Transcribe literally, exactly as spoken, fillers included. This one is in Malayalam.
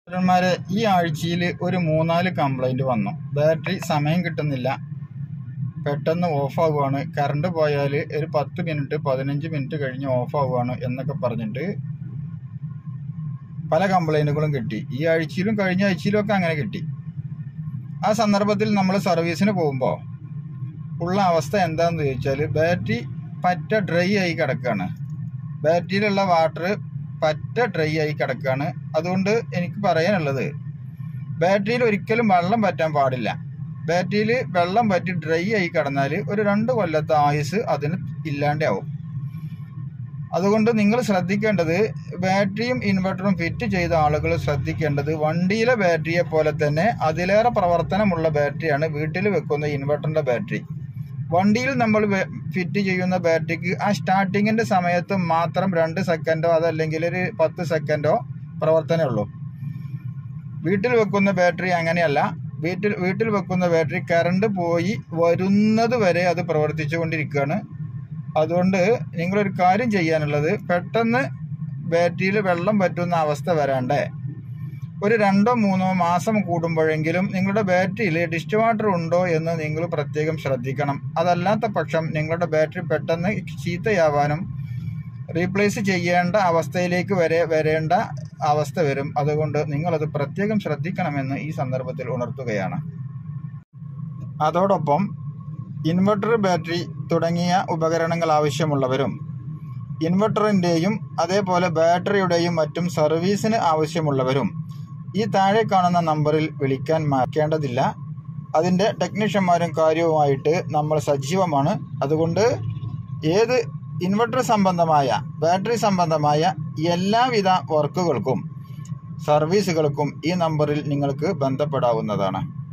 ന്മാരെ ഈ ആഴ്ചയിൽ ഒരു മൂന്നാല് കംപ്ലൈൻറ്റ് വന്നു. ബാറ്ററി സമയം കിട്ടുന്നില്ല, പെട്ടെന്ന് ഓഫാകുവാണ്, കറണ്ട് പോയാൽ ഒരു പത്ത് മിനിറ്റ് പതിനഞ്ച് മിനിറ്റ് കഴിഞ്ഞ് ഓഫാകുവാണ് എന്നൊക്കെ പറഞ്ഞിട്ട് പല കംപ്ലൈൻറ്റുകളും കിട്ടി. ഈ ആഴ്ചയിലും കഴിഞ്ഞ ആഴ്ചയിലും ഒക്കെ അങ്ങനെ കിട്ടി. ആ സന്ദർഭത്തിൽ നമ്മൾ സർവീസിന് പോകുമ്പോൾ ഉള്ള അവസ്ഥ എന്താണെന്ന് ചോദിച്ചാൽ, ബാറ്ററി പറ്റ ഡ്രൈ ആയി കിടക്കുകയാണ്. ബാറ്ററിയിലുള്ള വാട്ടർ പറ്റ ഡ്രൈ ആയി കിടക്കുകയാണ്. അതുകൊണ്ട് എനിക്ക് പറയാനുള്ളത്, ബാറ്ററിയിൽ ഒരിക്കലും വെള്ളം പറ്റാൻ പാടില്ല. ബാറ്ററിയിൽ വെള്ളം പറ്റി ഡ്രൈ ആയി കിടന്നാൽ ഒരു രണ്ട് കൊല്ലത്തെ ആയുസ് അതിന് ഇല്ലാണ്ടാവും. അതുകൊണ്ട് നിങ്ങൾ ശ്രദ്ധിക്കേണ്ടത്, ബാറ്ററിയും ഇൻവെർട്ടറും ഫിറ്റ് ചെയ്ത ആളുകൾ ശ്രദ്ധിക്കേണ്ടത്, വണ്ടിയിലെ ബാറ്ററിയെ പോലെ തന്നെ അതിലേറെ പ്രവർത്തനമുള്ള ബാറ്ററിയാണ് വീട്ടിൽ വെക്കുന്ന ഇൻവെർട്ടറിൻ്റെ ബാറ്ററി. വണ്ടിയിൽ നമ്മൾ ഫിറ്റ് ചെയ്യുന്ന ബാറ്ററിക്ക് ആ സ്റ്റാർട്ടിങ്ങിൻ്റെ സമയത്ത് മാത്രം രണ്ട് സെക്കൻഡോ അതല്ലെങ്കിൽ ഒരു പത്ത് സെക്കൻഡോ പ്രവർത്തനമുള്ളൂ. വീട്ടിൽ വെക്കുന്ന ബാറ്ററി അങ്ങനെയല്ല. വീട്ടിൽ വീട്ടിൽ വെക്കുന്ന ബാറ്ററി കറണ്ട് പോയി വരുന്നത് വരെ അത് പ്രവർത്തിച്ചു കൊണ്ടിരിക്കുകയാണ്. അതുകൊണ്ട് നിങ്ങളൊരു കാര്യം ചെയ്യാനുള്ളത്, പെട്ടെന്ന് ബാറ്ററിയിൽ വെള്ളം പറ്റുന്ന അവസ്ഥ വരാണ്ടേ ഒരു രണ്ടോ മൂന്നോ മാസം കൂടുമ്പോഴെങ്കിലും നിങ്ങളുടെ ബാറ്ററിയിൽ ഡിസ്റ്റ് വാട്ടർ ഉണ്ടോ എന്ന് നിങ്ങൾ പ്രത്യേകം ശ്രദ്ധിക്കണം. അതല്ലാത്ത പക്ഷം നിങ്ങളുടെ ബാറ്ററി പെട്ടെന്ന് ചീത്തയാവാനും റീപ്ലേസ് ചെയ്യേണ്ട അവസ്ഥയിലേക്ക് വരെ വരേണ്ട അവസ്ഥ വരും. അതുകൊണ്ട് നിങ്ങളത് പ്രത്യേകം ശ്രദ്ധിക്കണമെന്ന് ഈ സന്ദർഭത്തിൽ ഉണർത്തുകയാണ്. അതോടൊപ്പം ഇൻവെർട്ടർ, ബാറ്ററി തുടങ്ങിയ ഉപകരണങ്ങൾ ആവശ്യമുള്ളവരും ഇൻവെർട്ടറിൻ്റെയും അതേപോലെ ബാറ്ററിയുടെയും മറ്റും സർവീസിന് ആവശ്യമുള്ളവരും ഈ താഴെ കാണുന്ന നമ്പറിൽ വിളിക്കാൻ മറക്കേണ്ടതില്ല. അതിൻ്റെ ടെക്നീഷ്യന്മാരും കാര്യവുമായിട്ട് നമ്മൾ സജീവമാണ്. അതുകൊണ്ട് ഏത് ഇൻവെർട്ടർ സംബന്ധമായ, ബാറ്ററി സംബന്ധമായ എല്ലാവിധ വർക്കുകൾക്കും സർവീസുകൾക്കും ഈ നമ്പറിൽ നിങ്ങൾക്ക് ബന്ധപ്പെടാവുന്നതാണ്.